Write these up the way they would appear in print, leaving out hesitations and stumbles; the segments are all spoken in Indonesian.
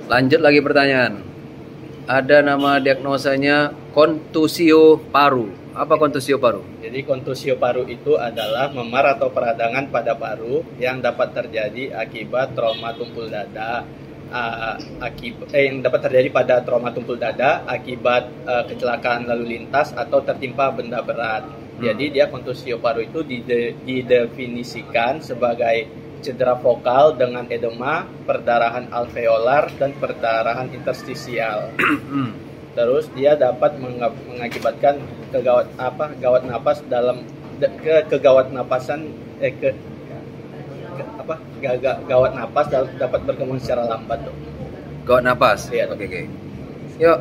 Lanjut lagi pertanyaan. Ada nama diagnosanya kontusio paru. Apa kontusio paru? Jadi kontusio paru itu adalah memar atau peradangan pada paru yang dapat terjadi akibat trauma tumpul dada. Yang dapat terjadi pada trauma tumpul dada akibat kecelakaan lalu lintas atau tertimpa benda berat. Jadi dia kontusio paru itu didefinisikan sebagai cedera vokal dengan edema, perdarahan alveolar, dan perdarahan interstisial. Terus dia dapat mengakibatkan gawat napas dalam kegawat napasan gawat napas dapat berkembang secara lambat tuh. Gawat napas. Iya. Oke. Yuk.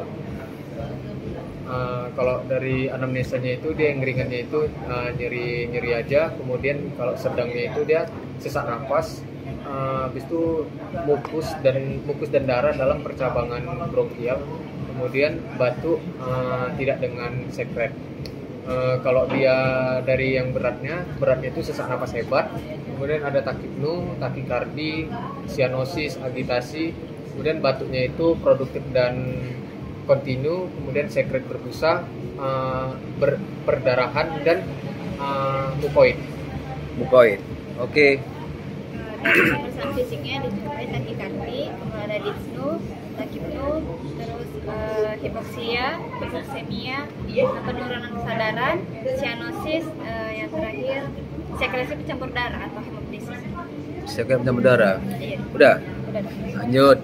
Kalau dari anamnesanya itu dia yang ringannya itu nyeri aja, kemudian kalau sedangnya itu dia sesak napas, habis itu mukus dan darah dalam percabangan bronkial, kemudian batuk tidak dengan sekret. Kalau dia dari yang beratnya itu sesak napas hebat, kemudian ada takipnu, takikardi, sianosis, agitasi, kemudian batuknya itu produktif dan kontinu, kemudian sekret berbusa, perdarahan, dan mukoid. Oke. Dari pemeriksaan fisiknya dijumpai takikardi, ada dyspnu, takipnu, terus hipoksemia, penurunan kesadaran, cianosis, yang terakhir sekresi pencampur darah atau hemoptisis. Sekresi pencampur darah. Iya. Udah. Lanjut.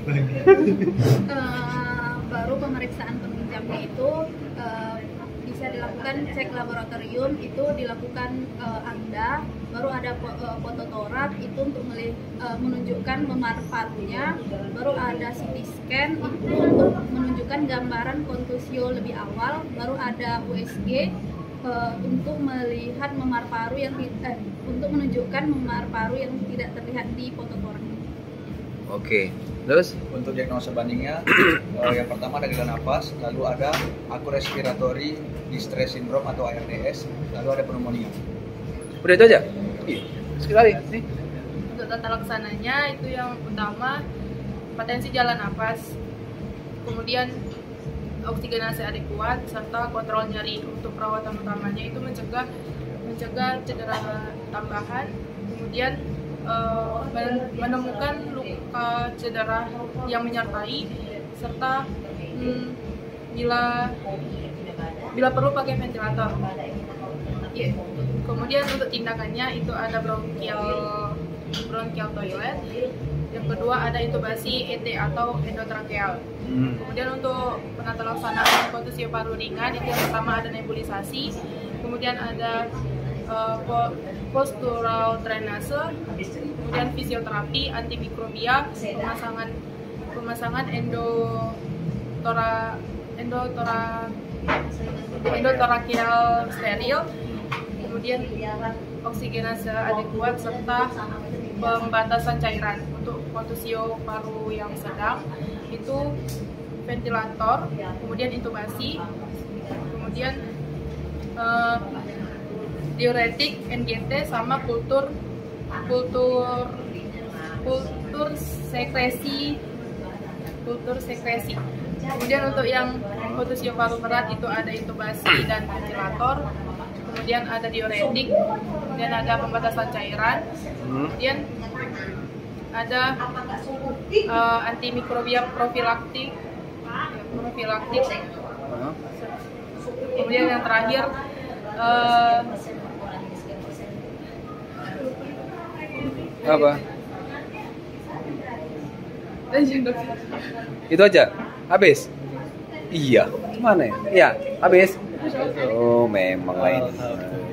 Baru pemeriksaan penunjangnya itu bisa dilakukan cek laboratorium, itu dilakukan ANDA, baru ada fototorak itu untuk menunjukkan memar parunya, baru ada CT scan itu untuk menunjukkan gambaran kontusio lebih awal, baru ada USG untuk melihat memar paru untuk menunjukkan memar paru yang tidak terlihat di fototorak. Oke. Terus untuk diagnosa bandingnya yang pertama ada gagal napas, lalu ada akut respiratory distress syndrome atau ARDS, lalu ada pneumonia. Udah itu aja? Iya. Sekali nih. Untuk tata laksananya itu yang utama potensi jalan napas, kemudian oksigenasi adekuat serta kontrol nyeri. Untuk perawatan utamanya itu mencegah cedera tambahan, kemudian menemukan luka cedera yang menyertai, serta bila perlu pakai ventilator. Yeah. Kemudian untuk tindakannya itu ada bronchial toilet. Yang kedua ada intubasi ET atau endotrakeal. Kemudian untuk penata laksanaan kontusio paru ringan itu yang pertama ada nebulisasi, kemudian ada postural drainase, kemudian fisioterapi, antimikrobia, pemasangan endotorakial steril, kemudian oksigenase adekuat serta pembatasan cairan. Untuk kontusio paru yang sedang itu ventilator, kemudian intubasi, kemudian diuretik, NGT, sama kultur sekresi. Kemudian untuk yang kontusio paru berat itu ada intubasi dan ventilator, kemudian ada diuretik, kemudian ada pembatasan cairan, kemudian ada antimikrobia profilaktik, kemudian yang terakhir apa? Itu aja? Habis? Iya. Mana ya? Iya, habis. Oh, memang lain.